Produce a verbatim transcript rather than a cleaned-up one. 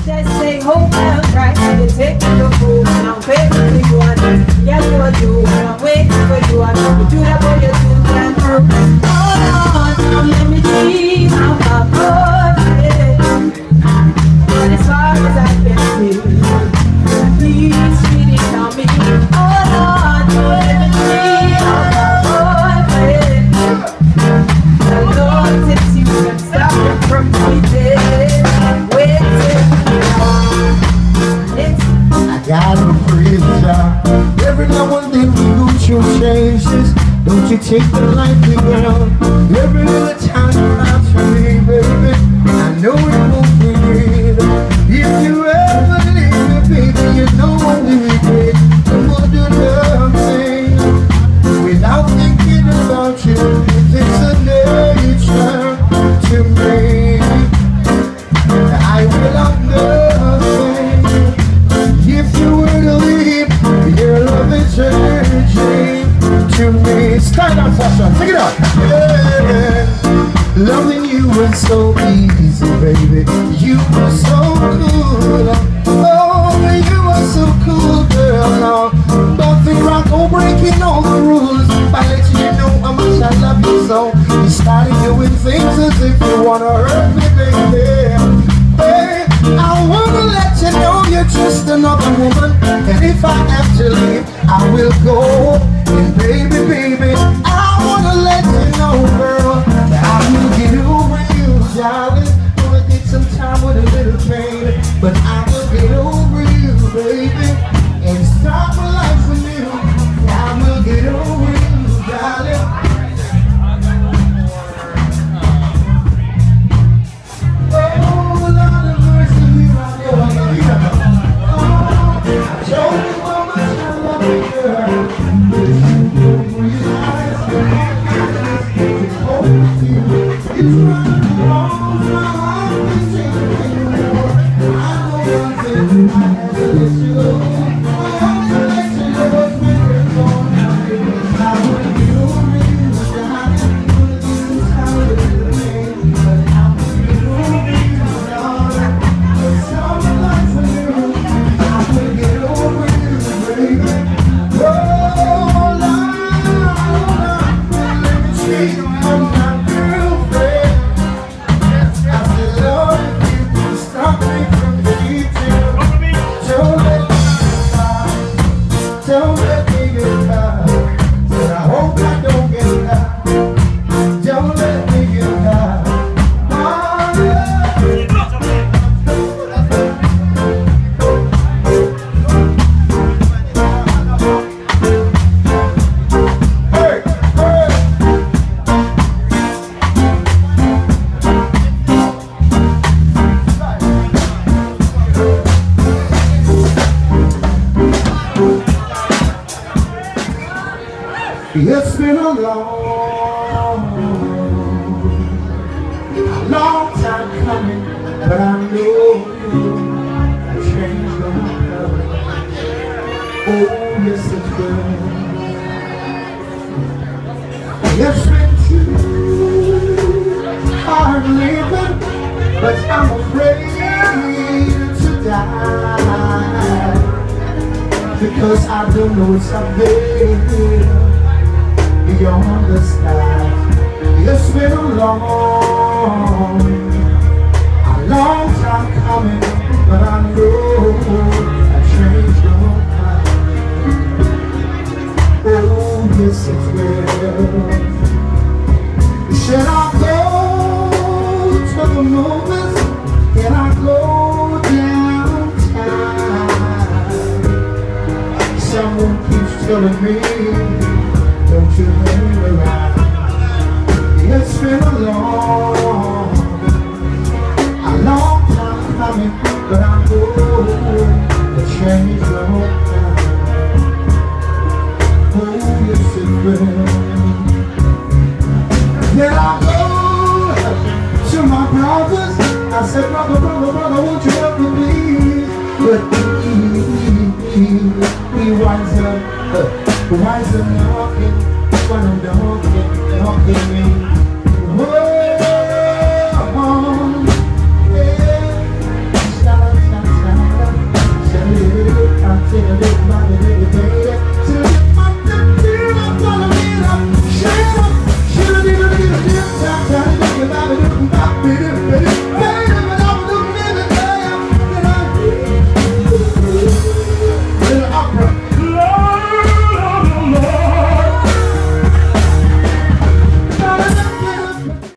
Just say hope and try to take the food. And I'm waiting for you and get what you and I'm waiting for you and you do that for your two and through. Hold on, now let me dream of my boyfriend. But as far as I can see, please cheating on me. Hold on, now let me dream of my boyfriend. The Lord takes you and stop him from cheating. I got a pretty job. Every now and then we lose your chances. Don't you take the lightly, girl. Every little time you out to me, baby, I know it won't be good. If you ever leave me, baby, you know what we regret. I'm gonna do nothing without thinking about you. It's a nature to me. I will have nothing if you were to leave. Your love is a dream to me. Stand up, Sasha, take it out. Yeah. Loving you was so easy, baby. You were so cool. Oh, you were so cool, girl. Now, nothing wrong, no breaking all the rules. By letting you know how much I love you so. You started doing things as if you wanna hurt me, baby. Hey, I wanna let you know you're just another woman. And if I have to leave, I will go. And baby, baby, I wanna let you know, girl, that I will get over you, darling. Gonna get some time with a little pain, but I will get over you, baby, and start my life anew. I will get over you, darling. It's been a long, long time coming, but I know a change gonna come. Oh, yes it will. It's been too hard living, but I'm afraid to die, because I don't know what's up there beyond the stars. It's been a long, a long time coming, but I know a change gonna come. Oh, yes it will. Should I go to the movies? Can I go downtown? Someone keeps telling me